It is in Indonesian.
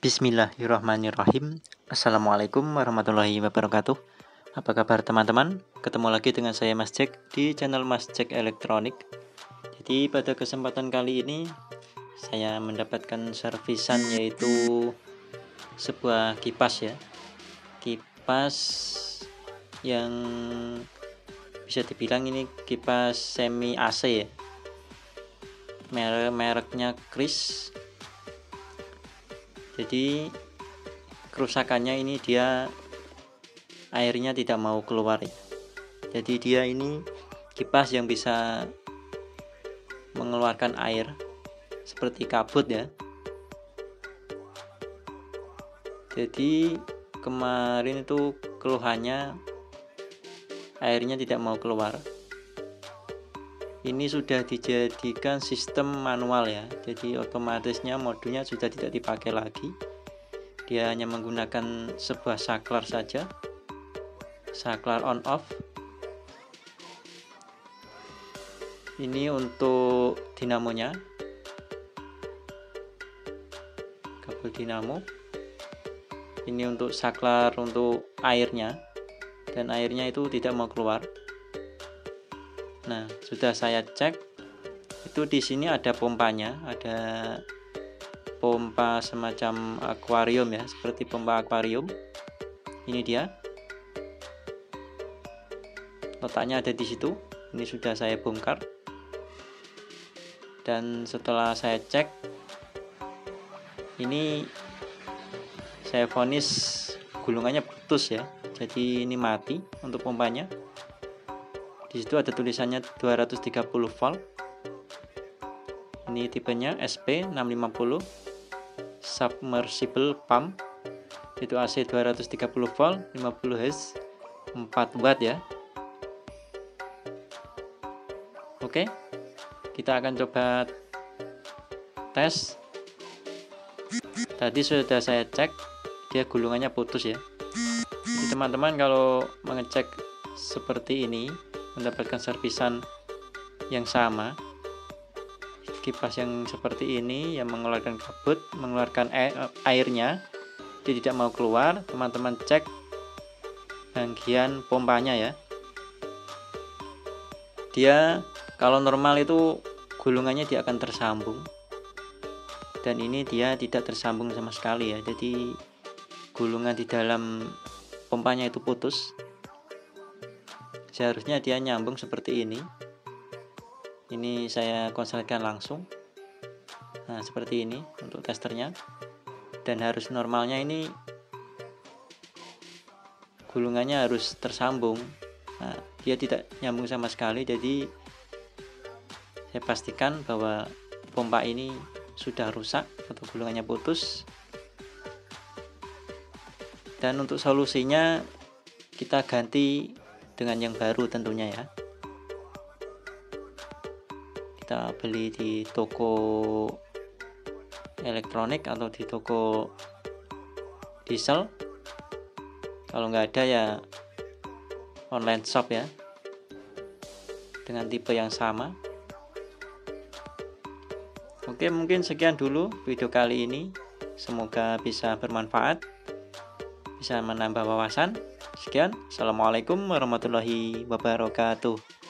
Bismillahirrahmanirrahim. Assalamualaikum warahmatullahi wabarakatuh. Apa kabar teman-teman? Ketemu lagi dengan saya Mas Jack di channel Mas Jack Elektronik. Jadi pada kesempatan kali ini saya mendapatkan servisan, yaitu sebuah kipas ya. Kipas yang bisa dibilang ini kipas semi AC ya. Mereknya Kris. Jadi kerusakannya ini dia airnya tidak mau keluar ya. Jadi dia ini kipas yang bisa mengeluarkan air seperti kabut ya. Jadi kemarin itu keluhannya airnya tidak mau keluar. Ini sudah dijadikan sistem manual ya, jadi otomatisnya modulnya sudah tidak dipakai lagi. Dia hanya menggunakan sebuah saklar saja, saklar on off. Ini untuk dinamonya, kabel dinamo. Ini untuk saklar untuk airnya, dan airnya itu tidak mau keluar. Nah, sudah saya cek. Itu di sini ada pompanya, ada pompa semacam akuarium ya, seperti pompa akuarium. Ini dia. Letaknya ada di situ. Ini sudah saya bongkar. Dan setelah saya cek, ini saya vonis gulungannya putus ya. Jadi ini mati untuk pompanya. Di situ ada tulisannya 230 volt. Ini tipenya SP650 submersible pump. Itu AC 230 volt, 50 Hz, 4 watt ya. Oke. Kita akan coba tes. Tadi sudah saya cek, dia gulungannya putus ya. Jadi teman-teman kalau mengecek seperti ini, mendapatkan servisan yang sama, kipas yang seperti ini yang mengeluarkan kabut, mengeluarkan airnya, dia tidak mau keluar. Teman-teman cek bagian pompanya ya. Dia kalau normal itu gulungannya dia akan tersambung, dan ini dia tidak tersambung sama sekali ya. Jadi gulungan di dalam pompanya itu putus. Seharusnya dia nyambung seperti ini. Ini saya konselkan langsung. Nah, seperti ini untuk testernya. Dan harus normalnya ini gulungannya harus tersambung. Nah, dia tidak nyambung sama sekali. Jadi saya pastikan bahwa pompa ini sudah rusak atau gulungannya putus. Dan untuk solusinya kita ganti dengan yang baru tentunya ya. Kita beli di toko elektronik atau di toko diesel. Kalau nggak ada ya online shop ya, dengan tipe yang sama. Oke, mungkin sekian dulu video kali ini. Semoga bisa bermanfaat, bisa menambah wawasan. Sekian, assalamualaikum warahmatullahi wabarakatuh.